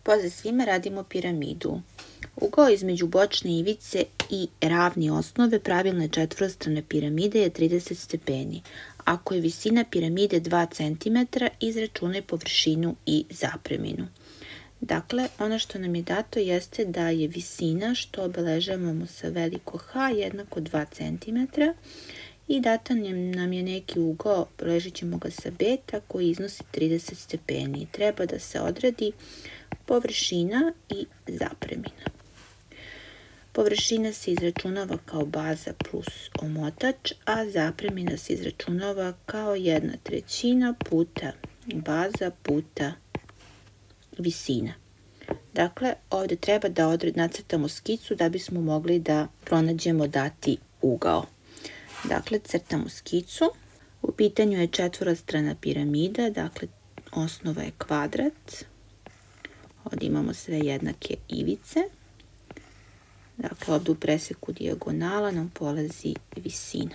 Pozdrav svima, radimo piramidu. Ugao između bočne ivice i ravni osnove pravilne četvorostrane piramide je 30 stepeni. Ako je visina piramide 2 cm, izračunaj površinu i zapreminu. Dakle, ono što nam je dato jeste da je visina, što obeležavamo sa veliko H, jednako 2 cm i data nam je neki ugao, obeležit ćemo ga sa beta, koji iznosi 30 stepeni. Treba da se odredi površina i zapremina. Površina se izračunava kao baza plus omotač, a zapremina se izračunava kao 1/3 puta baza puta visina. Dakle, ovdje treba da nacrtamo skicu da bismo mogli da pronađemo dati ugao. Dakle, crtamo skicu. U pitanju je četvorostrana piramida, dakle, osnova je kvadrat. Ovdje imamo sve jednake ivice. Dakle, ovdje u preseku dijagonala nam polazi visina.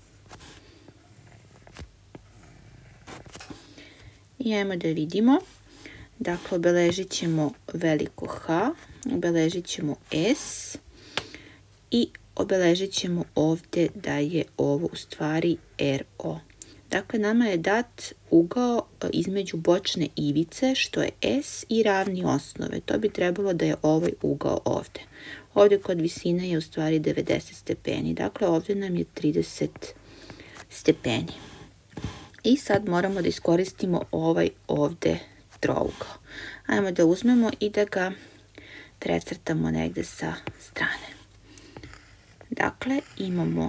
I ajmo da vidimo. Dakle, obeležit ćemo veliko H, obeležit ćemo S i obeležit ćemo ovdje da je ovo u stvari RO. Dakle, nama je dat ugao između bočne ivice, što je S, i ravni osnove. To bi trebalo da je ovaj ugao ovdje. Ovdje kod visine je u stvari 90 stepeni. Dakle, ovdje nam je 30 stepeni. I sad moramo da iskoristimo ovaj ovdje trougao. Ajmo da uzmemo i da ga precrtamo negdje sa strane. Dakle, imamo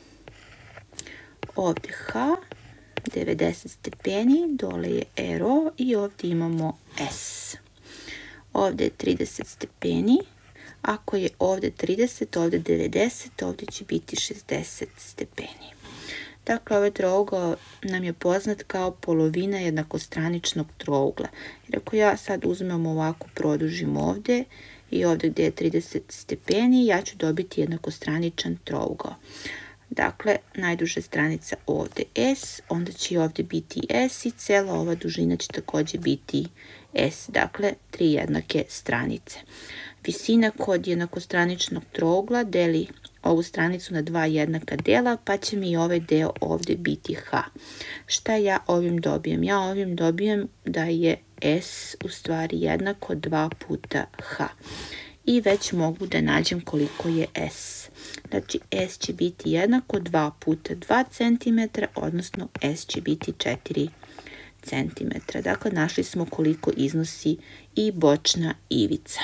ovdje H, 90 stepeni, dole je RO i ovdje imamo S. Ovdje je 30 stepeni. Ako je ovdje 30, ovdje 90, ovdje će biti 60 stepeni. Dakle, ovaj trougao nam je poznat kao polovina jednakostraničnog trougla. Jer ako ja sad uzmem ovako, produžim ovdje i ovdje gdje je 30 stepeni, ja ću dobiti jednakostraničan trougao. Dakle, najduža stranica ovdje S, onda će ovdje biti S i cela ova dužina će također biti S. Dakle, 3 jednake stranice. Visina kod jednakostraničnog trougla deli ovu stranicu na 2 jednaka dela, pa će mi ovaj deo ovdje biti H. Šta ja ovim dobijem? Ja ovim dobijem da je S u stvari jednako 2 puta H. I već mogu da nađem koliko je S. Znači, S će biti jednako 2 puta 2 cm, odnosno S će biti 4 cm. Dakle, našli smo koliko iznosi i bočna ivica.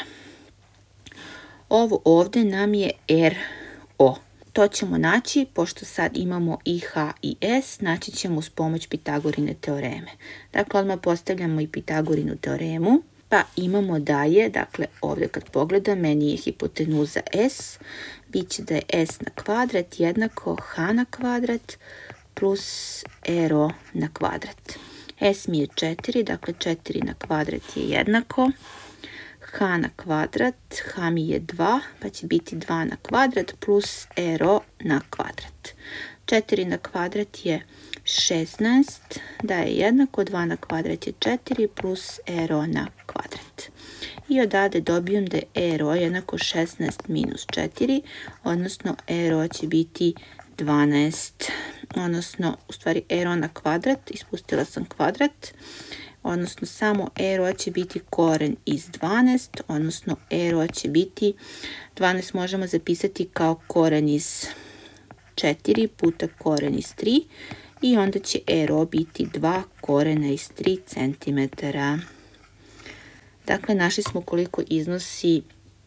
Ovo ovdje nam je RO. To ćemo naći, pošto sad imamo i H i S, naći ćemo uz pomoć Pitagorine teoreme. Dakle, odmah postavljamo i Pitagorinu teoremu. Pa imamo da je, dakle, ovdje kad pogledam, meni je hipotenuza S, bit će da je S na kvadrat jednako H na kvadrat plus RO na kvadrat. S mi je 4, dakle 4 na kvadrat je jednako H na kvadrat, H mi je 2, pa će biti 2 na kvadrat plus RO na kvadrat. 4 na kvadrat je 16, da je jednako 2 na kvadrat je 4 plus RO na kvadrat. I odavde dobijem da je RO jednako 16 minus 4, odnosno RO će biti 12, odnosno u stvari RO na kvadrat, ispustila sam kvadrat, odnosno samo RO će biti koren iz 12, odnosno RO će biti 12 možemo zapisati kao koren iz 4 puta koren iz 3 i onda će RO biti 2 korena iz 3 cm. Dakle, našli smo koliko iznosi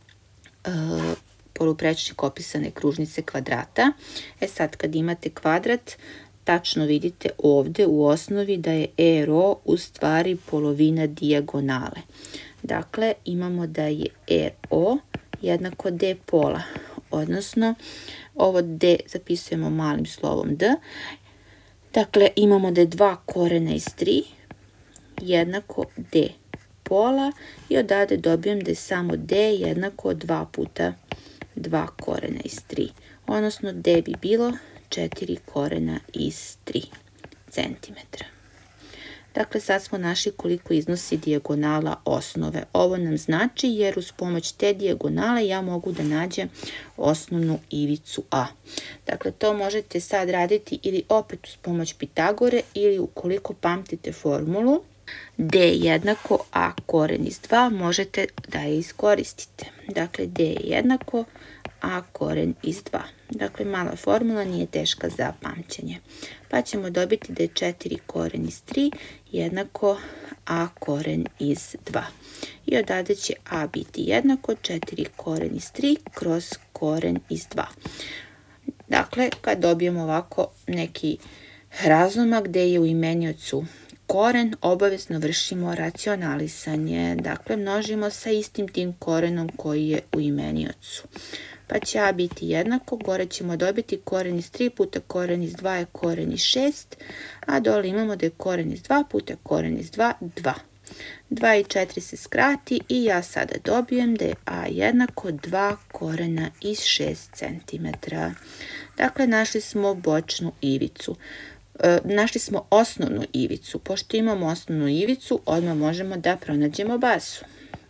poluprečnik opisane kružnice kvadrata. Sad kad imate kvadrat, tačno vidite ovdje u osnovi da je RO u stvari polovina dijagonale. Dakle, imamo da je RO jednako D pola, odnosno ovo D zapisujemo malim slovom D. Dakle, imamo da je 2 korena iz 3 jednako D pola i odavde dobijem da je samo D jednako 2 puta 2 korena iz 3, odnosno D bi bilo 4 korena iz 3 cm. Dakle, sad smo našli koliko iznosi dijagonala osnove. Ovo nam znači jer uz pomoć te dijagonale ja mogu da nađem osnovnu ivicu A. Dakle, to možete sad raditi ili opet uz pomoć Pitagore ili ukoliko pamtite formulu D jednako A koren iz 2 možete da je iskoristite. Dakle, D je jednako A koren iz 2. Dakle, mala formula, nije teška za pamćenje. Pa ćemo dobiti da je 4 koren iz 3 jednako A koren iz 2. I odavde će A biti jednako 4 koren iz 3 kroz koren iz 2. Dakle, kad dobijemo ovako neki razlomak gde je u imeniocu koren, obavezno vršimo racionalisanje. Dakle, množimo sa istim tim korenom koji je u imeniocu. Pa će A biti jednako, gore ćemo dobiti koren iz 3 puta koren iz 2 je koren iz 6, a dole imamo da je koren iz 2 puta koren iz 2, 2. 2 i 4 se skrati i ja sada dobijem da je A jednako 2 korena iz 6 cm. Dakle, našli smo bočnu ivicu. Našli smo osnovnu ivicu. Pošto imamo osnovnu ivicu, odmah možemo da pronađemo bazu.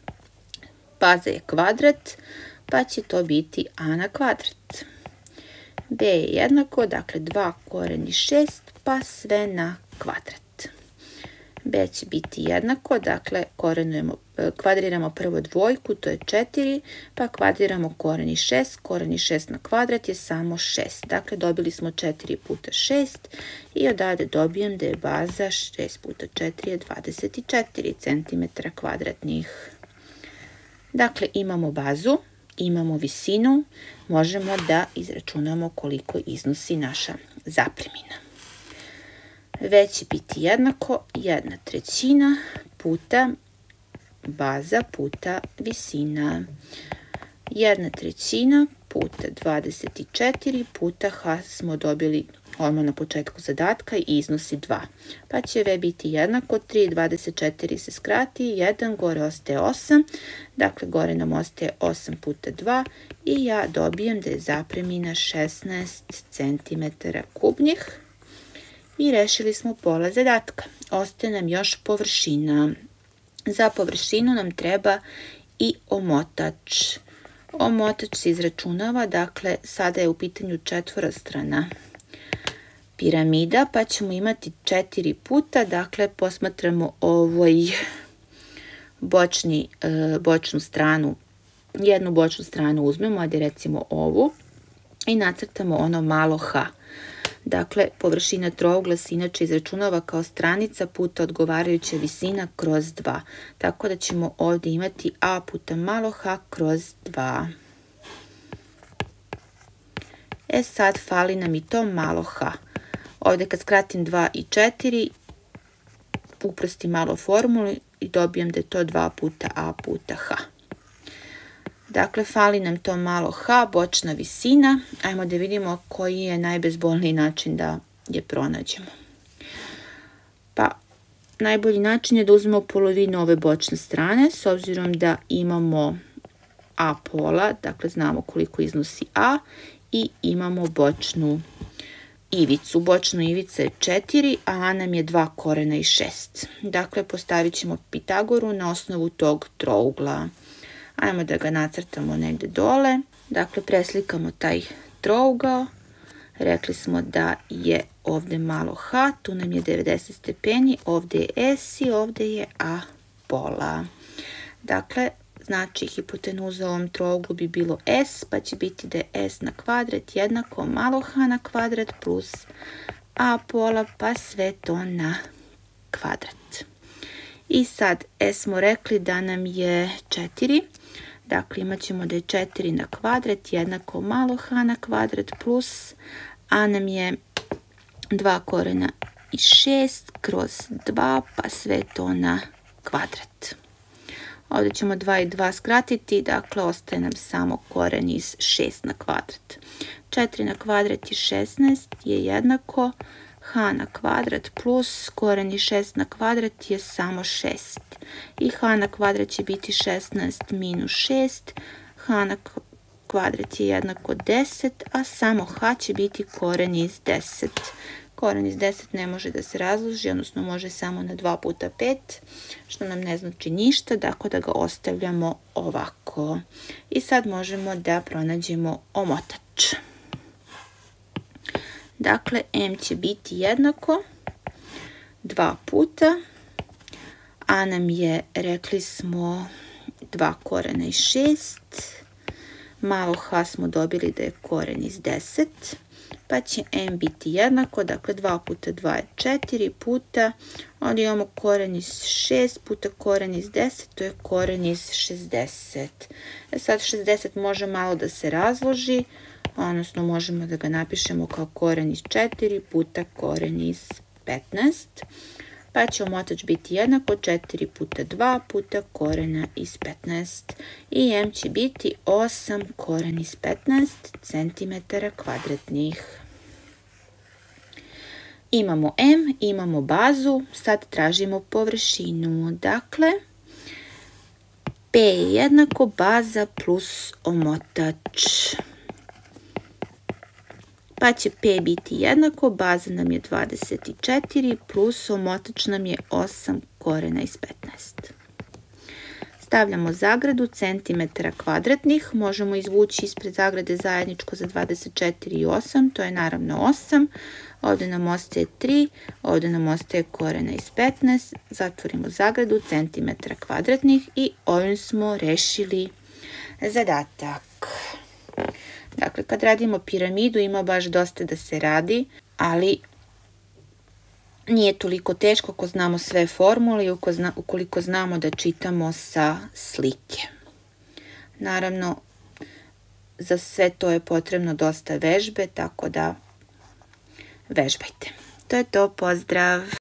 Baza je kvadrat, pa će to biti A na kvadrat. B je jednako, dakle 2 koren iz 6, pa sve na kvadrat. B će biti jednako, dakle kvadriramo prvo dvojku, to je 4, pa kvadriramo koren iz 6, koren iz 6 na kvadrat je samo 6. Dakle, dobili smo 4 puta 6 i odavde dobijem da je baza 6 puta 4 je 24 cm kvadratnih. Dakle, imamo bazu, imamo visinu, možemo da izračunamo koliko iznosi naša zapremina. V će biti jednako 1/3 puta baza puta visina. 1/3 puta 24 puta H smo dobili odmah na početku zadatka i iznosi 2. Pa će V biti jednako 3, 24 se skrati, 1, gore ostaje 8, dakle gore nam ostaje 8 puta 2 i ja dobijem da je zapremina 16 cm kubnih. I rešili smo pola zadatka. Ostaje nam još površina. Za površinu nam treba i omotač. Omotač se izračunava, dakle sada je u pitanju četvorostrana piramida, pa ćemo imati 4 puta, dakle posmatramo bočnu stranu, jednu bočnu stranu uzmemo, ajde recimo ovu, i nacrtamo ono malo H. Dakle, površina trougla se inače izračunava kao stranica puta odgovarajuća visina kroz 2. Tako da ćemo ovdje imati A puta malo H kroz 2. E sad, fali nam i to malo H. Ovdje kad skratim 2 i 4, uprostim malo formulu i dobijem da je to 2 puta A puta H. Dakle, fali nam to malo H, bočna visina. Ajmo da vidimo koji je najbezbolniji način da je pronađemo. Pa, najbolji način je da uzmemo polovinu ove bočne strane, s obzirom da imamo A pola, dakle znamo koliko iznosi A, i imamo bočnu ivicu. Bočna ivica je 4, a A nam je 2 korena i 6. Dakle, postavit ćemo Pitagoru na osnovu tog trougla. Ajmo da ga nacrtamo negde dole. Dakle, preslikamo taj trougao. Rekli smo da je ovde malo H, tu nam je 90 stepeni, ovde je S i ovde je A pola. Dakle, znači hipotenuza u ovom trouglu bi bilo S, pa će biti da je S na kvadrat jednako malo H na kvadrat plus A pola, pa sve to na kvadrat. I sad S smo rekli da nam je 4, dakle imat ćemo da je 4 na kvadrat jednako malo H na kvadrat plus A nam je 2 korena i 6 kroz 2, pa sve to na kvadrat. Ovdje ćemo 2 i 2 skratiti, dakle ostaje nam samo koren iz 6 na kvadrat. 4 na kvadrat i 16 je jednako H na kvadrat plus koren iz 6 na kvadrat je samo 6. I H na kvadrat će biti 16 minus 6. H na kvadrat je jednako 10, a samo H će biti koren iz 10. Koren iz 10 ne može da se razloži, odnosno može samo na 2 puta 5, što nam ne znači ništa, tako da ga ostavljamo ovako. I sad možemo da pronađemo omotač. Dakle, m će biti jednako 2 puta, a nam je, rekli smo, 2 korena iz 6, malo h smo dobili da je koren iz 10, pa će m biti jednako, dakle 2 puta 2 je 4 puta, onda imamo koren iz 6 puta koren iz 10, to je koren iz 60. Sad 60 može malo da se razloži, odnosno možemo da ga napišemo kao koren iz 4 puta koren iz 15, pa će omotač biti jednako 4 puta 2 puta korena iz 15 i m će biti 8 koren iz 15 cm kvadratnih. Imamo m, imamo bazu, sad tražimo površinu. Dakle, p je jednako baza plus omotač. Pa će p biti jednako, baza nam je 24 plus omotač nam je 8 korena iz 15. Stavljamo zagradu centimetara kvadratnih, možemo izvući ispred zagrade zajedničko za 24 i 8, to je naravno 8, ovdje nam ostaje 3, ovdje nam ostaje korena iz 15, zatvorimo zagradu centimetara kvadratnih i ovim smo rešili zadatak. Dakle, kad radimo piramidu ima baš dosta da se radi, ali nije toliko teško ako znamo sve formule i ukoliko znamo da čitamo sa slike. Naravno, za sve to je potrebno dosta vežbe, tako da vežbajte. To je to, pozdrav!